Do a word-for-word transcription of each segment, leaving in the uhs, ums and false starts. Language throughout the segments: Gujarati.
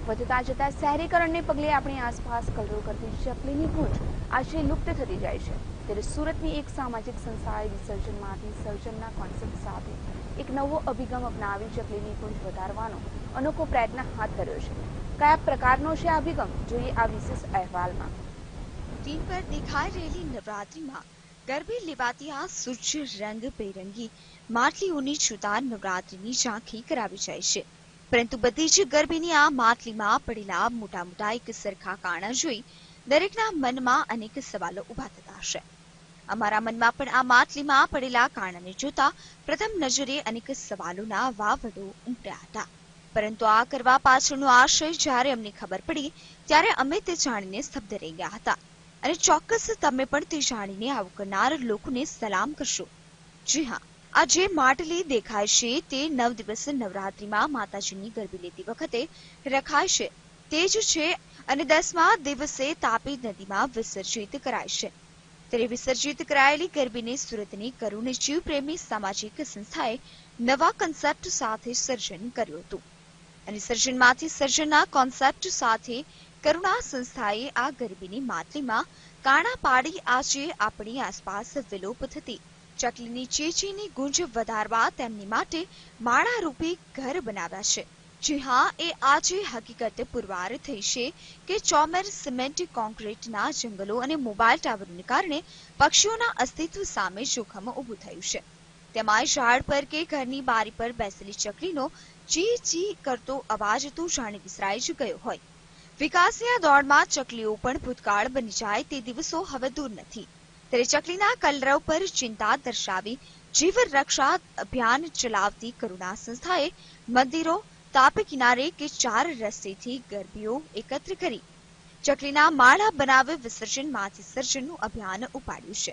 વધતા જતા શહેરીકરણને પગલે આપણી આસપાસ કલરવ કરતી ચકલીની ગૂંજ આજે લુપ્ત થતી જાય છે। ત્યારે સુરતની એક સામાજિક સંસ્થાએ વિસર્જનમાંથી સર્જનના કોન્સેપ્ટ સાથે એક નવો અભિગમ અપનાવી ચકલીની ગૂંજ વધારવાનો અનોખો પ્રયત્ન હાથ ધર્યો છે। કયા પ્રકારનો છે આ અભિગમ, જોઈએ આ વિશેષ અહેવાલમાં। સ્ક્રીન પર દેખાઈ રહેલી નવરાત્રીમાં ગરબે લેવાતી આ સૂર્ય રંગ બેરંગી માટલીઓની છૂતા નવરાત્રીની ઝાંખી કરાવી જાય છે। પરંતુ બધી જ ગરબીની આ માટલીમાં પડેલા મોટા મોટા એક સરખા કાણા જોઈ દરેકના મનમાં અનેક સવાલો ઉભા થતા હશે। અમારા મનમાં પણ આ માટલીમાં પડેલા કાણાને જોતા પ્રથમ નજરે અનેક સવાલોના વાવડો ઉમટ્યા હતા, પરંતુ આ કરવા પાછળનો આશય જ્યારે અમને ખબર પડી ત્યારે અમે તે જાણીને સ્તબ્ધ રહી ગયા હતા, અને ચોક્કસ તમે પણ તે જાણીને આવું કરનાર લોકોને સલામ કરશો। જી હા, આ જે માટલી દેખાય છે તે નવ દિવસ નવરાત્રીમાં માતાજીની ગરબી લેતી વખતે રખાય છે તે જ છે, અને દસમા દિવસે તાપી નદીમાં વિસર્જિત કરાય છે। ત્યારે વિસર્જિત કરાયેલી ગરબીને સુરતની કરુણ જીવપ્રેમી સામાજિક સંસ્થાએ નવા કોન્સેપ્ટ સાથે સર્જન કર્યું હતું, અને સર્જનમાંથી સર્જનના કોન્સેપ્ટ સાથે કરુણા સંસ્થાએ આ ગરબીની માટલીમાં કાણા પાડી આજે આપણી આસપાસ વિલોપ થતી ચકલીની ચીચીની ગુંજ વધારવા તેમની માટે માળારૂપી ઘર બનાવ્યા છે। જી હા, એ આજે હકીકત પુરવાર થઈ છે કે ચોમેર સિમેન્ટ કોન્ક્રીટના જંગલો અને મોબાઈલ ટાવરોને કારણે પક્ષીઓના અસ્તિત્વ સામે જોખમ ઊભું થયું છે। તેમાં ઝાડ પર કે ઘરની બારી પર બેસેલી ચકલીનો ચી ચી કરતો અવાજ તો જાણે વિસરાઈ જ ગયો હોય। વિકાસની આ દોડમાં ચકલીઓ પણ ભૂતકાળ બની જાય તે દિવસો હવે દૂર નથી। ત્યારે ચકલીના કલરવ પર ચિંતા દર્શાવી જીવન રક્ષા અભિયાન ચલાવતી કરુણા સંસ્થાએ મંદિરો, તાપી કિનારે કે ચાર રસ્તેથી ગરબીઓ એકત્ર કરી ચકલીના માળા બનાવી વિસર્જનમાંથી સર્જનનું અભિયાન ઉપાડ્યું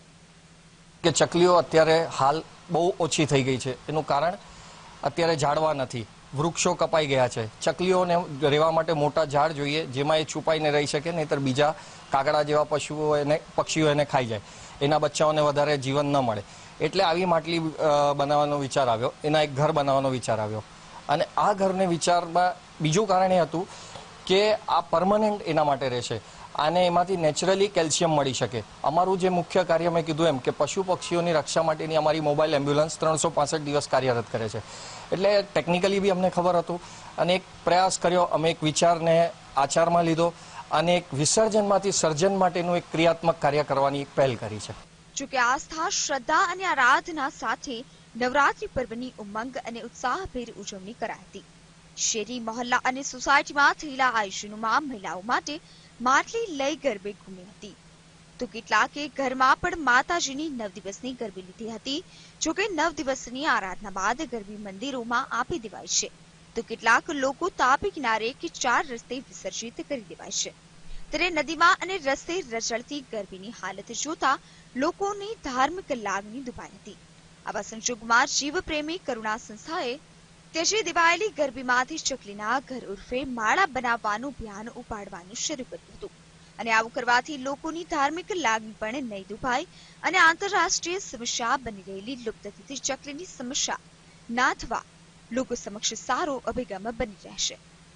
છે। કે ચકલીઓ અત્યારે હાલ બહુ ઓછી થઈ ગઈ છે, એનું કારણ અત્યારે ઝાડવા નથી, વૃક્ષો કપાઈ ગયા છે। ચકલીઓને રહેવા માટે મોટા ઝાડ જોઈએ જેમાં એ છુપાઈને રહી શકે, નહીતર બીજા કાગડા જેવા પશુઓ એને પક્ષીઓ એને ખાઈ જાય, એના બચ્ચાઓને વધારે જીવન ન મળે, એટલે આવી માટલી બનાવવાનો વિચાર આવ્યો, એના એક ઘર બનાવવાનો વિચાર આવ્યો। અને આ ઘરને વિચારમાં બીજું કારણ એ હતું કે આ પરમનન્ટ એના માટે રહેશે, આને એમાંથી નેચરલી કેલ્શિયમ મળી શકે। અમારું જે મુખ્ય કાર્ય મેં કીધું એમ કે પશુ પક્ષીઓની રક્ષા માટેની અમારી મોબાઈલ એમ્બ્યુલન્સ ત્રણસો પાસઠ દિવસ કાર્યરત કરે છે, એટલે ટેકનિકલી બી અમને ખબર હતું, અને એક પ્રયાસ કર્યો, અમે એક વિચારને આચારમાં લીધો અને એક વિસર્જનમાંથી સર્જન માટેનું એક ક્રિયાત્મક કાર્ય કરવાની પહેલ કરી છે। જોકે આસ્થા, શ્રદ્ધા અને આરાધના સાથે નવરાત્રી પર્વની ઉમંગ અને ઉત્સાહભેર ઉજવણી કરાઈ હતી। શેરી, મહોલ્લા અને સોસાયટીમાં થયેલા આયોજનોમાં મહિલાઓ માટે માટલી લઈ ગરબે ઘૂમી હતી, તો કેટલાકે ઘરમાં પણ માતાજીની નવ દિવસની ગરબી લીધી હતી। જોકે નવ દિવસની આરાધના બાદ ગરબી મંદિરોમાં આપી દેવાય છે, તો કેટલાક લોકો તાપી કિનારે કે ચાર રસ્તે વિસર્જિત કરી દેવાય છે। ત્યારે નદીમાં અને રસ્તે રચડતી ગરબીની હાલત જોતા લોકોની ધાર્મિક લાગણી દુભાઈ હતી। આવા સંજોગોમાં જીવપ્રેમી કરુણા સંસ્થાએ ત્યજી દેવાયેલી ગરબીમાંથી ચકલીના ઘર ઉર્ફે માળા બનાવવાનું અભિયાન ઉપાડવાનું શરૂ કર્યું હતું, અને આવું કરવાથી લોકોની ધાર્મિક લાગણી પણ નહીં દુભાય, અને આંતરરાષ્ટ્રીય સમસ્યા બની રહેલી લુપ્ત થતી ચકલીની સમસ્યા નાથવા લોકો સમક્ષ સારો અભિગમ બની રહેશે।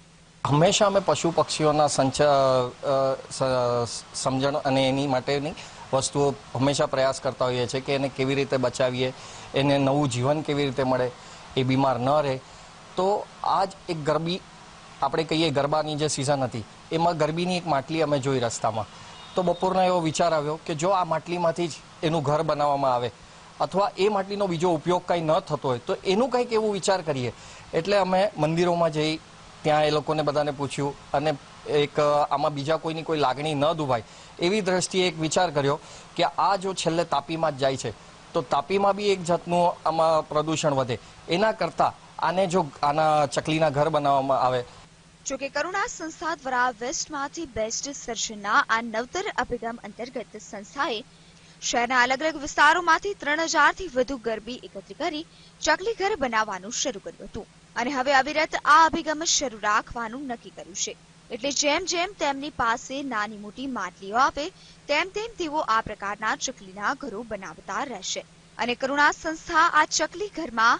હંમેશા અમે પશુ પક્ષીઓના સમજણ અને એની માટેની વસ્તુઓ હંમેશા પ્રયાસ કરતા હોઈએ છીએ કે એને કેવી રીતે બચાવીએ, એને નવું જીવન કેવી રીતે મળે, એ બીમાર ન રહે। તો આ જ એક ગરબી આપણે કહીએ ગરબાની જે સિઝન હતી એમાં ગરબીની એક માટલી અમે જોઈ રસ્તામાં, તો બપોરના એવો વિચાર આવ્યો કે જો આ માટલીમાંથી જ એનું ઘર બનાવવામાં આવે અથવા એ માટલીનો બીજો ઉપયોગ કંઈ ન થતો હોય તો એનું કંઈક એવું વિચાર કરીએ। એટલે અમે મંદિરોમાં જઈ ત્યાં એ લોકોને બધાને પૂછ્યું, અને એક આમાં બીજા કોઈની કોઈ લાગણી ન દુભાય એવી દ્રષ્ટિએ એક વિચાર કર્યો કે આ જો છેલ્લે તાપીમાં જ જાય છે તો તાપીમાં બી એક જાતનું આમાં પ્રદૂષણ વધે, એના કરતાં આને જો આના ચકલીના ઘર બનાવવામાં આવે। જોકે કરુણા સંસ્થા દ્વારા વેસ્ટમાંથી બેસ્ટ સર્જનના આ નવતર અભિગમ અંતર્ગત સંસ્થાએ શહેરના અલગ અલગ વિસ્તારોમાંથી ત્રણ હજારથી વધુ ગરબી એકત્ર કરી ચકલી ઘર બનાવવાનું શરૂ કર્યું હતું, અને હવે અવિરત આ અભિગમ શરૂ રાખવાનું નક્કી કર્યું છે। એટલે જેમ જેમ તેમની પાસે નાની મોટી માટલીઓ આવે તેમ તેમ તેઓ આ પ્રકારના ચકલીના ઘરો બનાવતા રહેશે, અને કરુણા સંસ્થા આ ચકલી ઘરમાં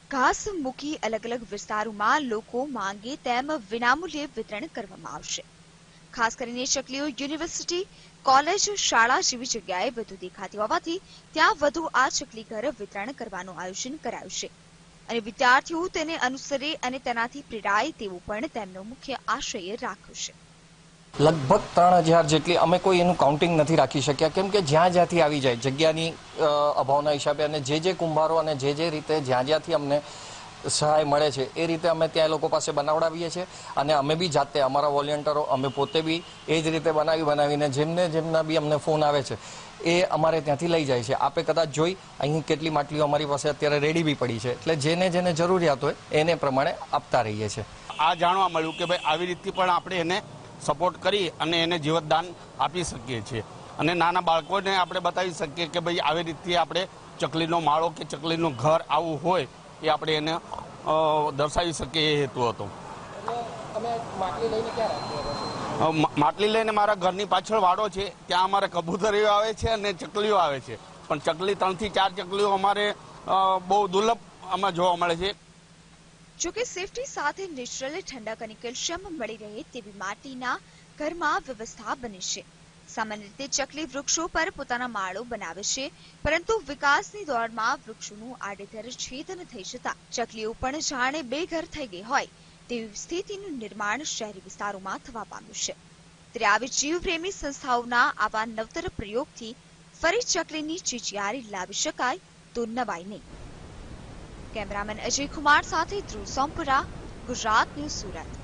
ઘાસ મૂકી અલગ અલગ વિસ્તારોમાં લોકો માંગે તેમ વિનામૂલ્યે વિતરણ કરવામાં આવશે. ખાસ કરીને ચકલીઓ યુનિવર્સિટી, કોલેજ, શાળા જેવી જગ્યાએ વધુ દેખાતી હોવાથી ત્યાં વધુ આ ચકલી ઘર વિતરણ કરવાનું આયોજન કરાયું છે અને વિદ્યાર્થીઓ તેને અનુસરે અને તેનાથી પ્રેરાય તેવું પણ તેમનો મુખ્ય આશય રાખ્યો છે. લગભગ ત્રણ હજાર જેટલી અમે કોઈ એનું કાઉન્ટિંગ નથી રાખી શક્યા, કેમ કે જ્યાં જ્યાંથી આવી જાય જગ્યાની અભાવના હિસાબે અને જે જે કુંભારો અને જે જે રીતે જ્યાં જ્યાંથી અમને સહાય મળે છે એ રીતે અમે ત્યાં લોકો પાસે બનાવડાવીએ છીએ અને અમે બી જાતે અમારા વોલેન્ટિયરો અમે પોતે બી એ જ રીતે બનાવી બનાવીને જેમને જેમના બી અમને ફોન આવે છે એ અમારે ત્યાંથી લઈ જાય છે. આપે કદાચ જોઈ અહીં કેટલી માટલીઓ અમારી પાસે અત્યારે રેડી બી પડી છે, એટલે જેને જેને જરૂરિયાત હોય એને પ્રમાણે આપતા રહીએ છીએ. આ જાણવા મળ્યું કે ભાઈ આવી રીતે પણ આપણે એને સપોર્ટ કરી અને એને જીવતદાન આપી શકીએ છીએ અને નાના બાળકોને આપણે બતાવી શકીએ કે ભાઈ આવી રીતે આપણે ચકલીનો માળો કે ચકલીનું ઘર આવું હોય એ આપણે એને દર્શાવી શકીએ એ હેતુ હતો. માટલી લઈને મારા ઘરની પાછળ વાડો છે, ત્યાં અમારે કબૂતરીઓ આવે છે અને ચકલીઓ આવે છે, પણ ચકલી ત્રણથી ચાર ચકલીઓ અમારે બહુ દુર્લભ આમાં જોવા મળે છે. જોકે સેફટી સાથે નેચરલ ઠંડક અને કેલ્શિયમ મળી રહે તેવી માટીના ઘરમાં વ્યવસ્થા બની છે. સામાન્ય રીતે ચકલી વૃક્ષો પર પોતાના માળો બનાવે છે, પરંતુ વિકાસની દોડમાં વૃક્ષોનું આડેધડ છેદન થઈ જતા ચકલીઓ પણ જાણે બેઘર થઈ ગઈ હોય તેવી સ્થિતિનું નિર્માણ શહેરી વિસ્તારોમાં થવા પામ્યું છે. ત્યારે આવી જીવપ્રેમી સંસ્થાઓના આવા નવતર પ્રયોગથી ફરી ચકલીની ચીચિયારી લાવી શકાય તો નવાઈ નહીં. કેમેરામેન અજય કુમાર સાથે ધ્રુવ સોમપુરા, ગુજરાત ન્યૂઝ, સુરત.